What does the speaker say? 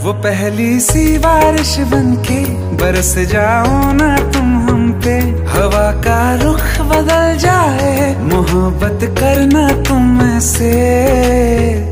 वो पहली सी बारिश बनके बरस जाओ ना तुम हम पे, हवा का रुख बदल जाए मोहब्बत करना तुम से।